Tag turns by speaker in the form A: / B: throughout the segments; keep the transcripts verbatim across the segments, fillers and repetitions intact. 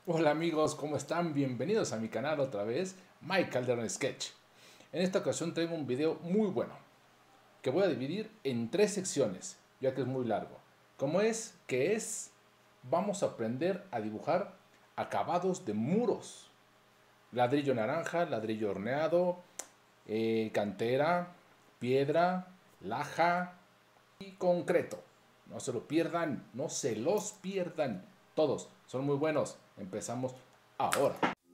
A: Hola amigos, ¿cómo están? Bienvenidos a mi canal otra vez, Mike Calderón Sketch. En esta ocasión traigo un video muy bueno, que voy a dividir en tres secciones, ya que es muy largo. Como es, que es, vamos a aprender a dibujar acabados de muros. Ladrillo naranja, ladrillo horneado, eh, cantera, piedra, laja y concreto. No se lo pierdan, no se los pierdan. Todos son muy buenos. Empezamos ahora.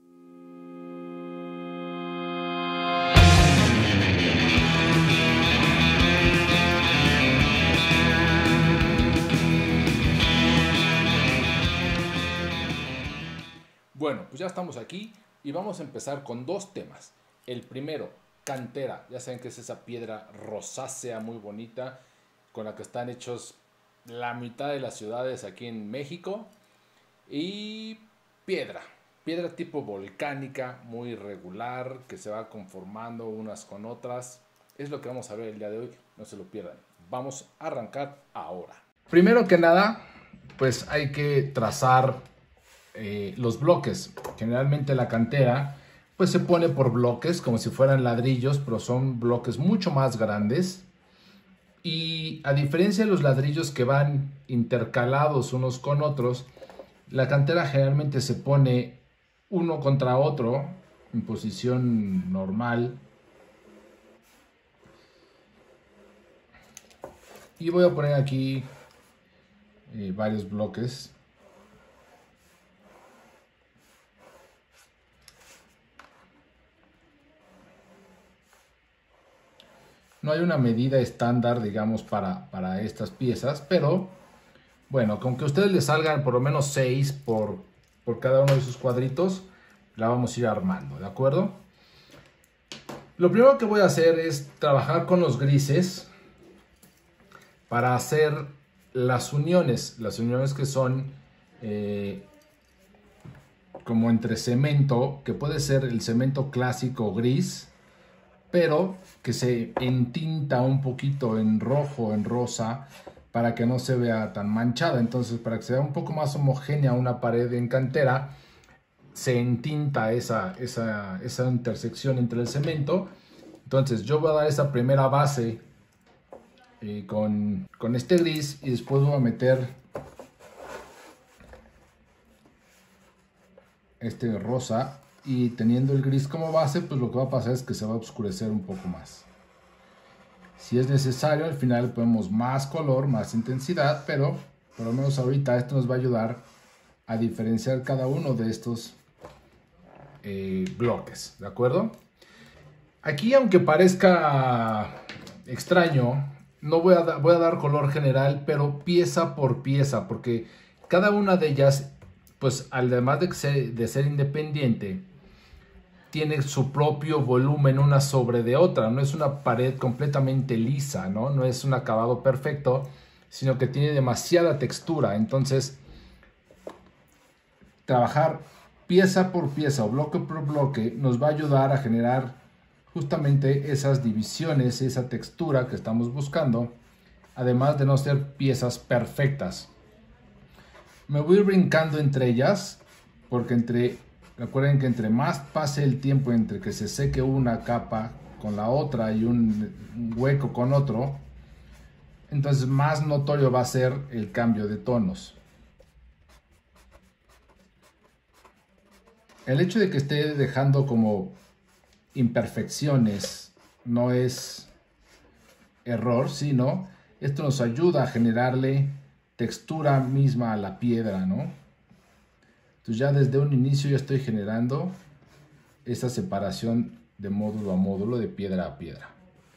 A: Bueno, pues ya estamos aquí y vamos a empezar con dos temas. El primero, cantera. Ya saben que es esa piedra rosácea muy bonita con la que están hechos la mitad de las ciudades aquí en México. Y piedra, piedra tipo volcánica, muy irregular, que se va conformando unas con otras. Es lo que vamos a ver el día de hoy, no se lo pierdan. Vamos a arrancar ahora. Primero que nada, pues hay que trazar eh, los bloques. Generalmente la cantera pues se pone por bloques, como si fueran ladrillos, pero son bloques mucho más grandes. Y a diferencia de los ladrillos que van intercalados unos con otros, la cantera generalmente se pone uno contra otro en posición normal. Y voy a poner aquí eh, varios bloques. No hay una medida estándar, digamos, para, para estas piezas, pero bueno, con que a ustedes les salgan por lo menos seis por, por cada uno de sus cuadritos, la vamos a ir armando, ¿de acuerdo? Lo primero que voy a hacer es trabajar con los grises para hacer las uniones, las uniones que son eh, como entre cemento, que puede ser el cemento clásico gris, pero que se entinta un poquito en rojo, en rosa, para que no se vea tan manchada. Entonces, para que se vea un poco más homogénea una pared en cantera, se entinta esa, esa, esa intersección entre el cemento. Entonces, yo voy a dar esa primera base eh, con, con este gris y después voy a meter este rosa. Y teniendo el gris como base, pues lo que va a pasar es que se va a oscurecer un poco más. Si es necesario, al final ponemos más color, más intensidad, pero por lo menos ahorita esto nos va a ayudar a diferenciar cada uno de estos eh, bloques, ¿de acuerdo? Aquí, aunque parezca extraño, no voy a, da voy a dar color general, pero pieza por pieza, porque cada una de ellas, pues además de ser, de ser independiente, tiene su propio volumen una sobre de otra. No es una pared completamente lisa, ¿no? No es un acabado perfecto, sino que tiene demasiada textura. Entonces, trabajar pieza por pieza o bloque por bloque nos va a ayudar a generar justamente esas divisiones, esa textura que estamos buscando, además de no ser piezas perfectas. Me voy brincando entre ellas, porque entre... Recuerden que entre más pase el tiempo entre que se seque una capa con la otra y un hueco con otro, entonces más notorio va a ser el cambio de tonos. El hecho de que esté dejando como imperfecciones no es error, sino esto nos ayuda a generarle textura misma a la piedra, ¿no? Entonces ya desde un inicio ya estoy generando esa separación de módulo a módulo, de piedra a piedra.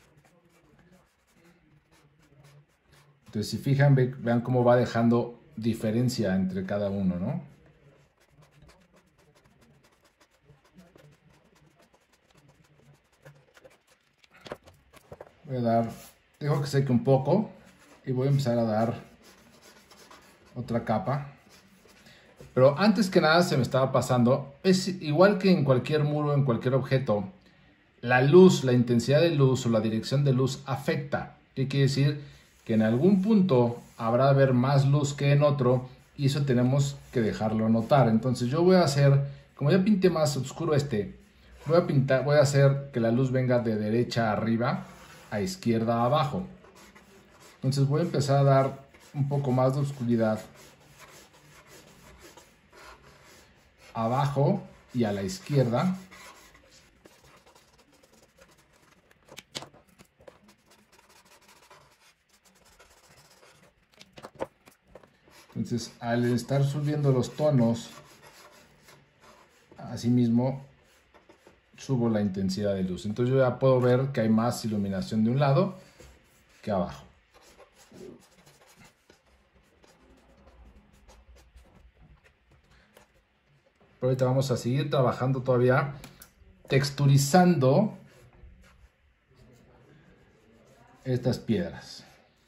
A: Entonces si fijan, ve, vean cómo va dejando diferencia entre cada uno, ¿no? Voy a dar, dejo que seque un poco y voy a empezar a dar otra capa. Pero antes que nada se me estaba pasando, es igual que en cualquier muro, en cualquier objeto, la luz, la intensidad de luz o la dirección de luz afecta. ¿Qué quiere decir? Que en algún punto habrá de haber más luz que en otro y eso tenemos que dejarlo notar. Entonces yo voy a hacer, como ya pinté más oscuro este, voy a pintar, voy a hacer que la luz venga de derecha a arriba a izquierda a abajo. Entonces voy a empezar a dar un poco más de oscuridad abajo y a la izquierda. Entonces, al estar subiendo los tonos, asimismo subo la intensidad de luz. Entonces yo ya puedo ver que hay más iluminación de un lado que abajo. Pero ahorita vamos a seguir trabajando todavía, texturizando estas piedras.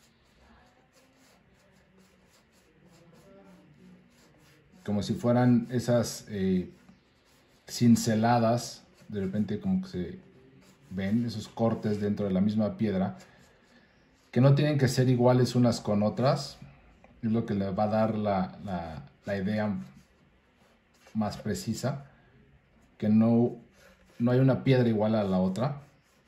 A: Como si fueran esas eh, cinceladas, de repente como que se ven esos cortes dentro de la misma piedra, que no tienen que ser iguales unas con otras, es lo que le va a dar la, la, la idea más precisa, que no, no hay una piedra igual a la otra.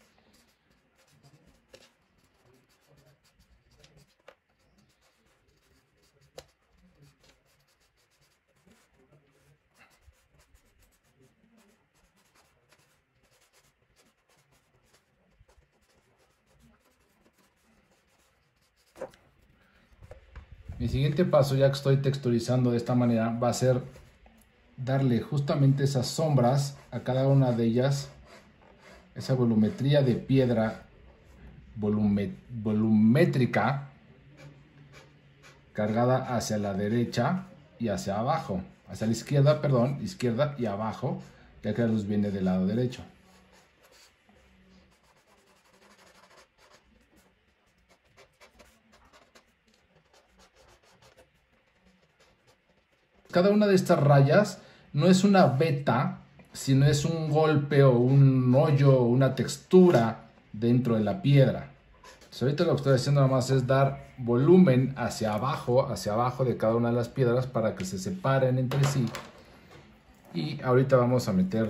A: Mi siguiente paso, ya que estoy texturizando de esta manera, va a ser darle justamente esas sombras a cada una de ellas, esa volumetría de piedra volume, volumétrica cargada hacia la derecha y hacia abajo, hacia la izquierda, perdón, izquierda y abajo, ya que la luz viene del lado derecho. Cada una de estas rayas no es una veta, sino es un golpe o un hoyo o una textura dentro de la piedra. Entonces, ahorita lo que estoy haciendo nada más es dar volumen hacia abajo, hacia abajo de cada una de las piedras para que se separen entre sí. Y ahorita vamos a meter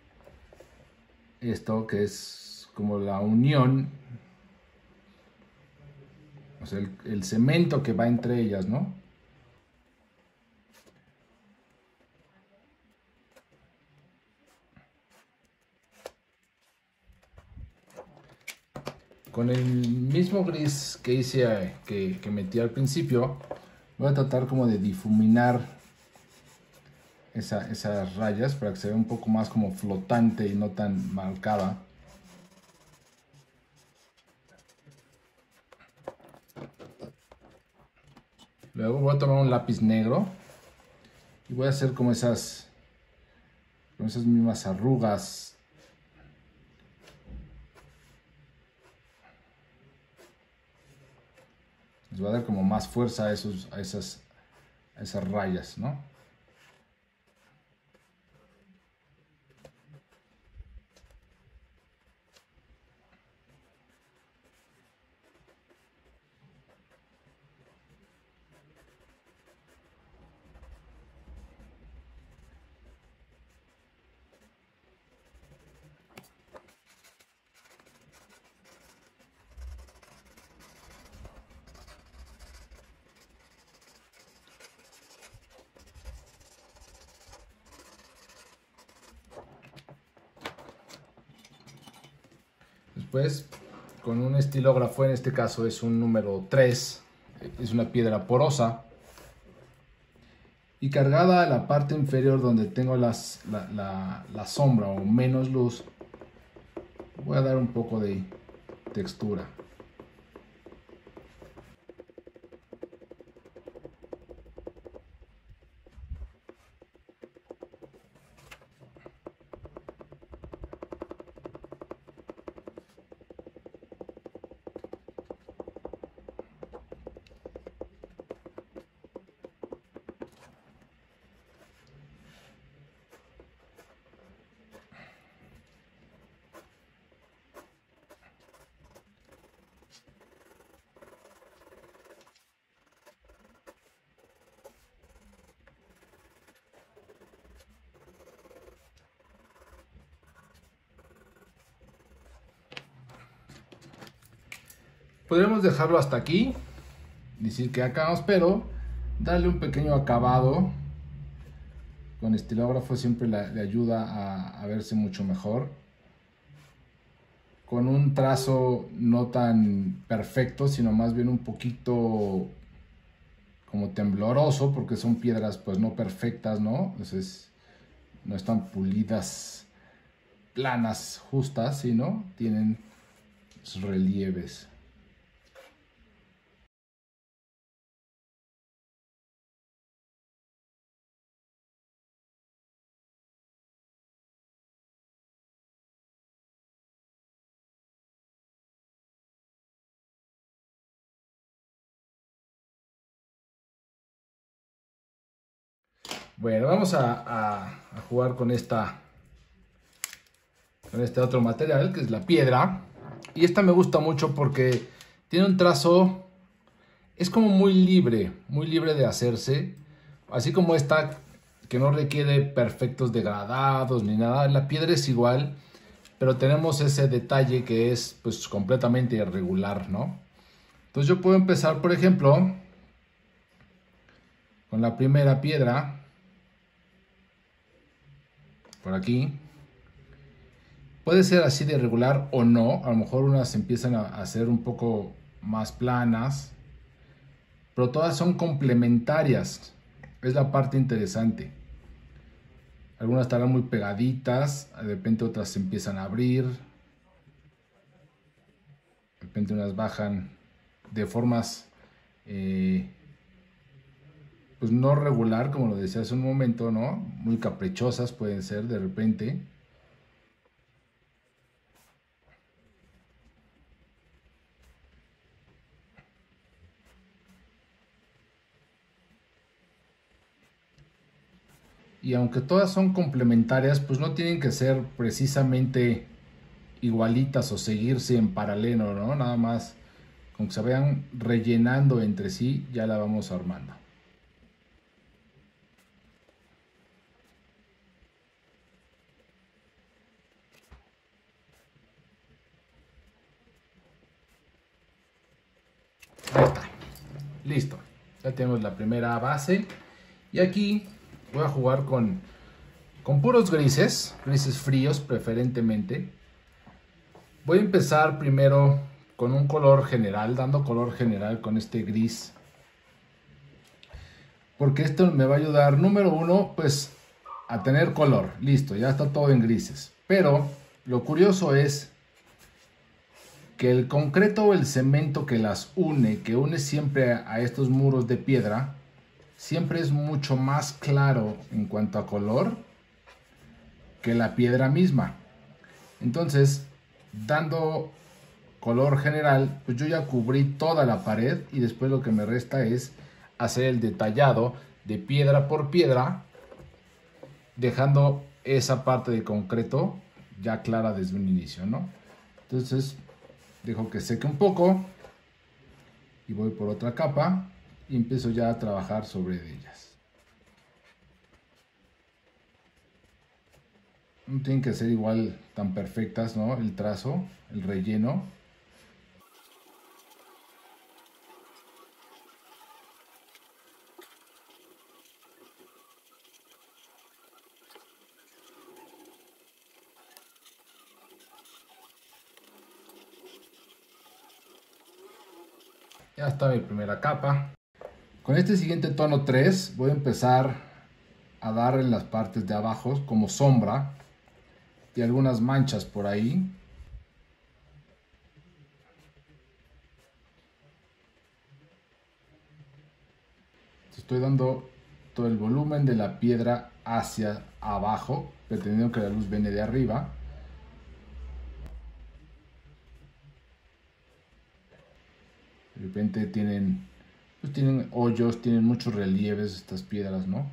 A: esto que es como la unión, o sea, el, el cemento que va entre ellas, ¿no? Con el mismo gris que hice, que, que metí al principio, voy a tratar como de difuminar esa, esas rayas para que se vea un poco más como flotante y no tan marcada. Luego voy a tomar un lápiz negro y voy a hacer como esas, como esas mismas arrugas. Les va a dar como más fuerza a, esos, a, esas, a esas rayas, ¿no? Después, con un estilógrafo, en este caso es un número tres, es una piedra porosa, y cargada a la parte inferior donde tengo las, la, la, la sombra o menos luz, voy a dar un poco de textura. Podríamos dejarlo hasta aquí, decir que acabamos, pero darle un pequeño acabado. Con estilógrafo siempre le, le ayuda a, a verse mucho mejor. Con un trazo no tan perfecto, sino más bien un poquito como tembloroso, porque son piedras pues no perfectas, ¿no? Entonces no están pulidas, planas, justas, sino tienen sus relieves. Bueno, vamos a, a, a jugar con esta, con este otro material, que es la piedra. Y esta me gusta mucho porque tiene un trazo, es como muy libre, muy libre de hacerse. Así como esta, que no requiere perfectos degradados ni nada. La piedra es igual, pero tenemos ese detalle que es pues completamente irregular, ¿no? Entonces yo puedo empezar, por ejemplo, con la primera piedra. Por aquí. Puede ser así de irregular o no. A lo mejor unas empiezan a hacer un poco más planas. Pero todas son complementarias. Es la parte interesante. Algunas estarán muy pegaditas. De repente otras se empiezan a abrir. De repente unas bajan de formas eh, pues no regular, como lo decía hace un momento, ¿no? Muy caprichosas pueden ser de repente. Y aunque todas son complementarias, pues no tienen que ser precisamente igualitas o seguirse en paralelo, ¿no? Nada más con que se vayan rellenando entre sí, ya la vamos armando. Ahí está. Listo. Ya tenemos la primera base. Y aquí voy a jugar con, con puros grises, grises fríos preferentemente. Voy a empezar primero con un color general, dando color general con este gris. Porque esto me va a ayudar, número uno, pues a tener color. Listo, ya está todo en grises. Pero lo curioso es que el concreto o el cemento que las une, que une siempre a estos muros de piedra, siempre es mucho más claro en cuanto a color que la piedra misma. Entonces, dando color general, pues yo ya cubrí toda la pared y después lo que me resta es hacer el detallado de piedra por piedra, dejando esa parte de concreto ya clara desde un inicio, ¿no? Entonces dejo que seque un poco y voy por otra capa y empiezo ya a trabajar sobre ellas. No tienen que ser igual tan perfectas, ¿no? El trazo, el relleno. Ya está mi primera capa. Con este siguiente tono tres voy a empezar a dar en las partes de abajo como sombra y algunas manchas por ahí. Estoy dando todo el volumen de la piedra hacia abajo, pretendiendo que la luz viene de arriba. De repente tienen, pues tienen hoyos, tienen muchos relieves estas piedras, ¿no?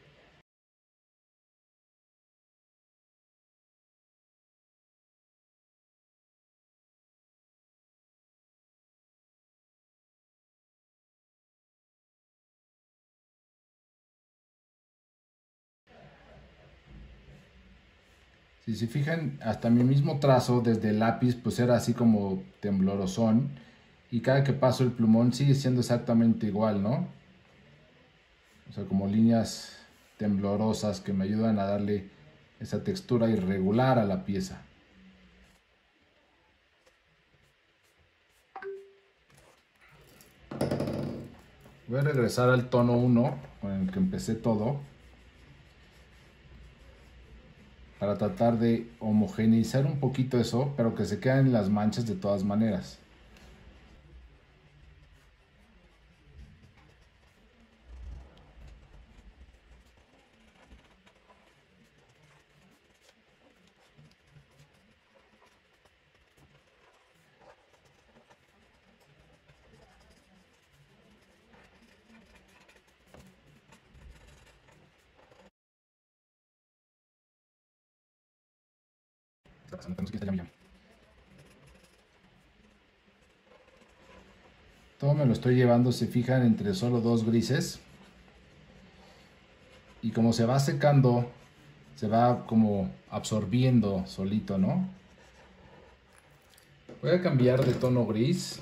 A: Si se fijan, hasta mi mismo trazo desde el lápiz pues era así como temblorosón. y cada que paso el plumón sigue siendo exactamente igual, ¿no? O sea, como líneas temblorosas que me ayudan a darle esa textura irregular a la pieza. Voy a regresar al tono uno con el que empecé todo para tratar de homogeneizar un poquito eso, pero que se queden las manchas de todas maneras. Todo me lo estoy llevando, se fijan, entre solo dos grises. Y como se va secando, se va como absorbiendo solito, ¿no? Voy a cambiar de tono gris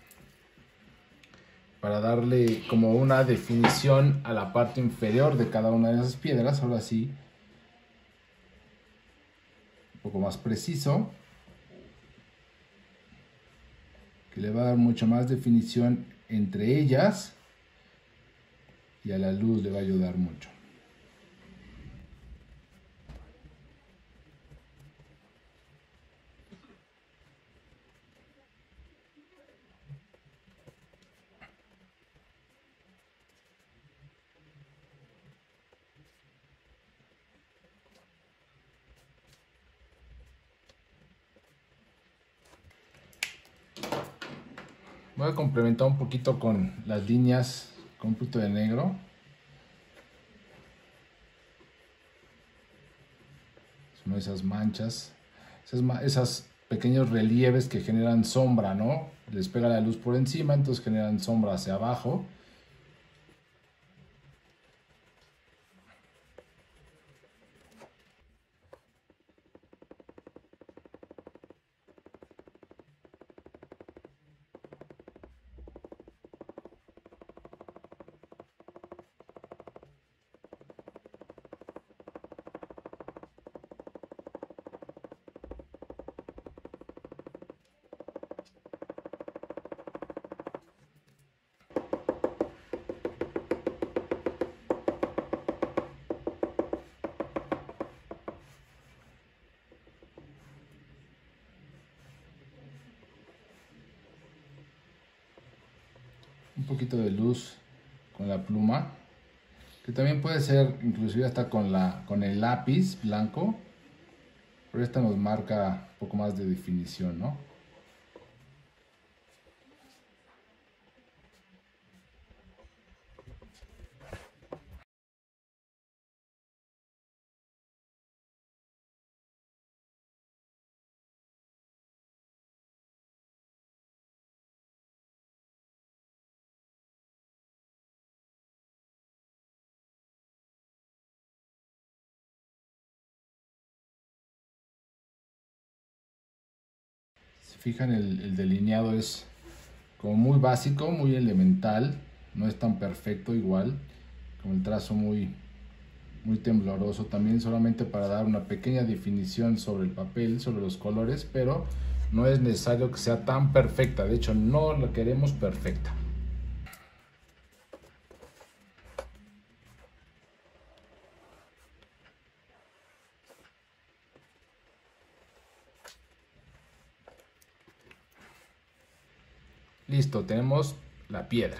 A: para darle como una definición a la parte inferior de cada una de esas piedras. Ahora sí, un poco más preciso, que le va a dar mucho más definición entre ellas y a la luz le va a ayudar mucho. Voy a complementar un poquito con las líneas con un poquito de negro. Son esas manchas, esas, esas pequeños relieves que generan sombra, ¿no? Les pega la luz por encima, entonces generan sombra hacia abajo. Un poquito de luz con la pluma, que también puede ser inclusive hasta con, la, con el lápiz blanco, pero esta nos marca un poco más de definición, ¿no? Si fijan, el, el delineado es como muy básico, muy elemental, no es tan perfecto igual, con el trazo muy, muy tembloroso también, solamente para dar una pequeña definición sobre el papel, sobre los colores, pero no es necesario que sea tan perfecta, de hecho no la queremos perfecta. Listo, tenemos la piedra.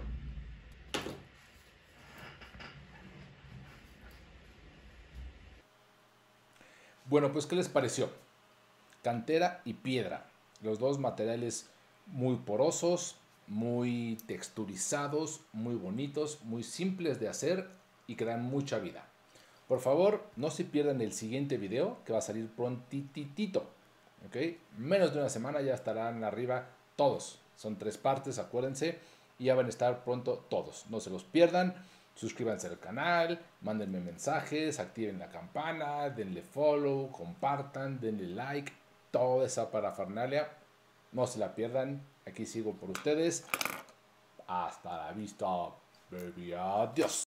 A: Bueno, pues ¿qué les pareció? Cantera y piedra, los dos materiales muy porosos, muy texturizados, muy bonitos, muy simples de hacer y que dan mucha vida. Por favor, no se pierdan el siguiente video que va a salir prontitito. ¿Okay? Menos de una semana ya estarán arriba todos. Son tres partes, acuérdense. Y ya van a estar pronto todos. No se los pierdan. Suscríbanse al canal, mándenme mensajes, activen la campana, denle follow, compartan, denle like. Toda esa parafernalia No se la pierdan. Aquí sigo por ustedes. Hasta la vista, baby. Adiós.